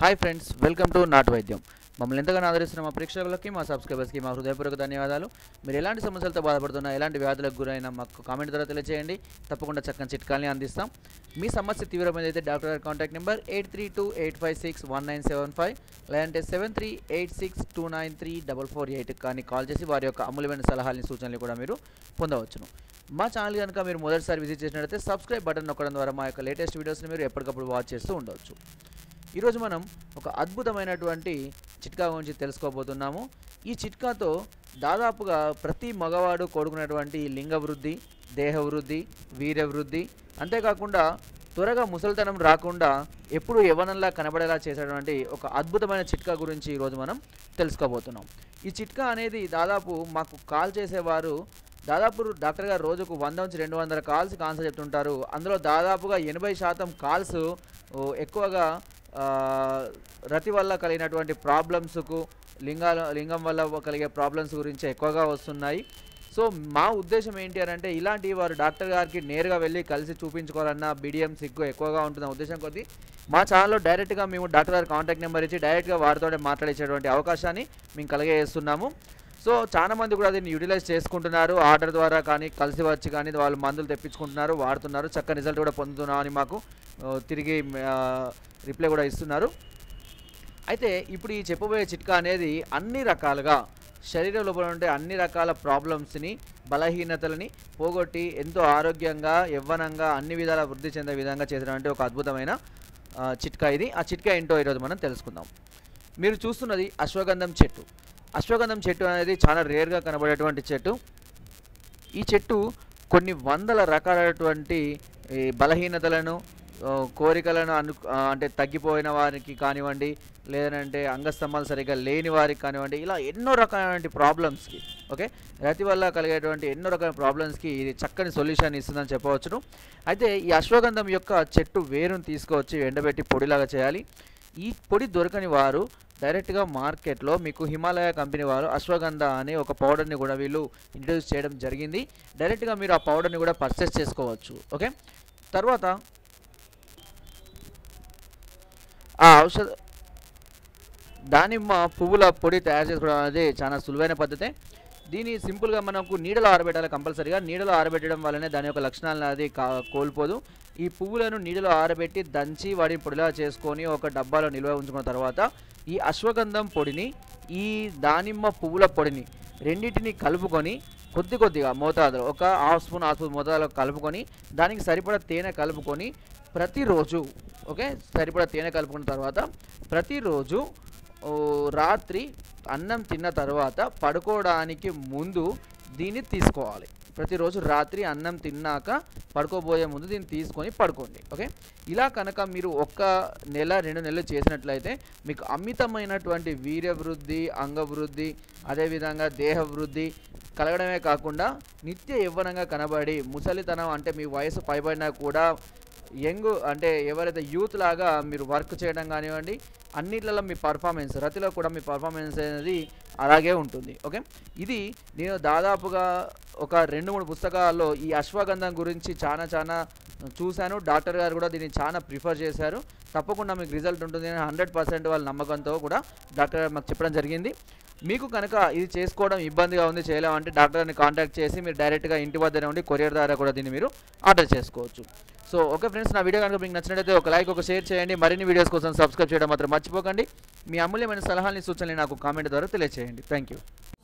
Hi friends, welcome to నాటు వైద్యం. మమ్మల్ని ఎంతగానో ఆదరిస్తున్న మా ప్రేక్షకులకి, మా సబ్స్క్రైబర్స్కి మా హృదయపూర్వక ధన్యవాదాలు. మీరు ఎలాంటి సమస్యలతో బాధపడుతున్నా, ఎలాంటి వ్యాధులకు గురైనా మాకు కామెంట్ ద్వారా తెలియజేయండి. తప్పకుండా చక్కని చిట్కాల్ని అందిస్తాం. మీ సమస్య తీవ్రమైనదైతే డాక్టర్ గారి కాంటాక్ట్ నెంబర్ 8328561975 లేదంటే 7386293448 కానీ కాల్ చేసి వారి యొక్క అమూల్యమైన సలహాలని, సూచనలు కూడా మీరు పొందవచ్చును. మా ఛానల్ కనుక మీరు మొదటిసారి విజిట్ చేసినట్లయితే సబ్స్క్రైబ్ బటన్ నొక్కడం ద్వారా మా యొక్క లేటెస్ట్ వీడియోస్ని మీరు ఎప్పటికప్పుడు వాచ్ చేస్తూ ఉండవచ్చు. ఈరోజు మనం ఒక అద్భుతమైనటువంటి చిట్కా గురించి తెలుసుకోబోతున్నాము. ఈ చిట్కాతో దాదాపుగా ప్రతి మగవాడు కోరుకునేటువంటి లింగ వృద్ధి, దేహ వృద్ధి, వీర్య వృద్ధి, అంతేకాకుండా త్వరగా ముసలితనం రాకుండా ఎప్పుడు యవ్వనంలా కనబడేలా చేసేటువంటి ఒక అద్భుతమైన చిట్కా గురించి ఈరోజు మనం తెలుసుకోబోతున్నాం. ఈ చిట్కా అనేది దాదాపు మాకు కాల్ చేసేవారు దాదాపు డాక్టర్ గారు రోజుకు 100 నుంచి 200 కాల్స్కి ఆన్సర్ చెప్తుంటారు. అందులో దాదాపుగా 80% కాల్స్ ఎక్కువగా రతి వల్ల కలిగినటువంటి ప్రాబ్లమ్స్కు, లింగం వల్ల కలిగే ప్రాబ్లమ్స్ గురించి ఎక్కువగా వస్తున్నాయి. సో మా ఉద్దేశం ఏంటి అని అంటే, ఇలాంటి వారు డాక్టర్ గారికి నేరుగా వెళ్ళి కలిసి చూపించుకోవాలన్న BDM సిగ్గు ఎక్కువగా ఉంటున్న ఉద్దేశం కొద్దీ మా ఛానల్లో డైరెక్ట్గా మేము డాక్టర్ గారి కాంటాక్ట్ నెంబర్ ఇచ్చి డైరెక్ట్గా వారితో మాట్లాడేసేటువంటి అవకాశాన్ని మేము కలిగజేస్తున్నాము. సో చాలామంది కూడా దీన్ని యూటిలైజ్ చేసుకుంటున్నారు. ఆర్డర్ ద్వారా కానీ, కలిసి వచ్చి కానీ వాళ్ళు మందులు తెప్పించుకుంటున్నారు, వాడుతున్నారు, చక్కని రిజల్ట్ కూడా పొందుతున్నాం అని మాకు తిరిగి రిప్లై కూడా ఇస్తున్నారు. అయితే ఇప్పుడు ఈ చెప్పబోయే చిట్కా అనేది అన్ని రకాలుగా శరీర లోపల ఉండే అన్ని రకాల ప్రాబ్లమ్స్ని, బలహీనతలని పోగొట్టి ఎంతో ఆరోగ్యంగా, యవ్వనంగా, అన్ని విధాల వృద్ధి చెందే విధంగా చేసినటువంటి ఒక అద్భుతమైన చిట్కా ఇది. ఆ చిట్కా ఏంటో ఈరోజు మనం తెలుసుకుందాం. మీరు చూస్తున్నది అశ్వగంధం చెట్టు. అశ్వగంధం చెట్టు అనేది చాలా రేర్గా కనబడేటువంటి చెట్టు. ఈ చెట్టు కొన్ని వందల రకాలైనటువంటి బలహీనతలను, కోరికలను అంటే తగ్గిపోయిన వారికి కానివ్వండి, లేదంటే అంగస్తంభాలు సరిగ్గా లేని వారికి కానివ్వండి, ఇలా ఎన్నో రకాలైన ప్రాబ్లమ్స్కి, ఓకే, రతి వల్ల కలిగేటువంటి ఎన్నో రకాల ప్రాబ్లమ్స్కి ఇది చక్కని సొల్యూషన్ ఇస్తుందని చెప్పవచ్చును. అయితే ఈ అశ్వగంధం యొక్క చెట్టు వేరును తీసుకువచ్చి ఎండబెట్టి పొడిలాగా చేయాలి. ఈ పొడి దొరకని వారు డైరెక్ట్గా మార్కెట్లో మీకు హిమాలయ కంపెనీ వారు అశ్వగంధ అనే ఒక పౌడర్ని కూడా వీళ్ళు ఇంట్రడ్యూస్ చేయడం జరిగింది. డైరెక్ట్గా మీరు ఆ పౌడర్ని కూడా పర్చేస్ చేసుకోవచ్చు. ఓకే, తర్వాత ఆ దానిమ్మ పువ్వుల పొడి తయారు చేసుకోవడం అనేది చాలా సులువైన పద్ధతే. దీన్ని సింపుల్గా మనకు నీడలో ఆరబెట్టాలి. కంపల్సరీగా నీడలో ఆరబెట్టడం వల్లనే దాని యొక్క లక్షణాలను అది కోల్పోదు. ఈ పువ్వులను నీడలో ఆరబెట్టి దంచి వాటిని పొడిలా చేసుకొని ఒక డబ్బాలో నిల్వ ఉంచుకున్న తర్వాత ఈ అశ్వగంధం పొడిని, ఈ దానిమ్మ పువ్వుల పొడిని రెండింటిని కలుపుకొని కొద్దిగా మోతాదులో ఒక హాఫ్ స్పూన్ మోతాదులో కలుపుకొని దానికి సరిపడా తేనె కలుపుకొని ప్రతిరోజు, ఓకే, సరిపడా తేనె కలుపుకున్న తర్వాత ప్రతిరోజు రాత్రి అన్నం తిన్న తర్వాత పడుకోవడానికి ముందు దీన్ని తీసుకోవాలి. ప్రతిరోజు రాత్రి అన్నం తిన్నాక పడుకోబోయే ముందు దీన్ని తీసుకొని పడుకోండి. ఓకే, ఇలా కనుక మీరు 1 నెల 2 నెలలు చేసినట్లయితే మీకు అమితమైనటువంటి వీర్య వృద్ధి, అంగవృద్ధి, అదేవిధంగా దేహ వృద్ధి కలగడమే కాకుండా నిత్య యవ్వనంగా కనబడి ముసలితనం అంటే మీ వయసు పైబడినా కూడా యంగ్ అంటే ఎవరైతే యూత్ లాగా మీరు వర్క్ చేయడం కానివ్వండి, అన్నిట్లలో మీ పర్ఫార్మెన్స్, రతిలో కూడా మీ పర్ఫార్మెన్స్ అనేది అలాగే ఉంటుంది. ఓకే, ఇది నేను దాదాపుగా ఒక 2-3 పుస్తకాల్లో ఈ అశ్వగంధం గురించి చాలా చూశాను. డాక్టర్ గారు కూడా దీన్ని చాలా ప్రిఫర్ చేశారు. తప్పకుండా మీకు రిజల్ట్ ఉంటుంది అని 100% వాళ్ళ నమ్మకంతో కూడా డాక్టర్ గారు మాకు చెప్పడం జరిగింది. మీకు కనుక ఇది చేసుకోవడం ఇబ్బందిగా ఉంది, చేయలేమంటే డాక్టర్ గారిని కాంటాక్ట్ చేసి మీరు డైరెక్ట్గా ఇంటి వద్దనే ఉండి కొరియర్ ద్వారా కూడా దీన్ని మీరు ఆర్డర్ చేసుకోవచ్చు. సో ఓకే ఫ్రెండ్స్, నా వీడియో కనుక మీకు నచ్చినట్లయితే ఒక లైక్, ఒక షేర్ చేయండి. మరిన్ని వీడియోస్ కోసం సబ్స్క్రైబ్ చేయడం మాత్రం మర్చిపోకండి. మీ అమూల్యమైన సలహాలని, సూచనలు నాకు కామెంట్ ద్వారా తెలియజేయండి. Thank you.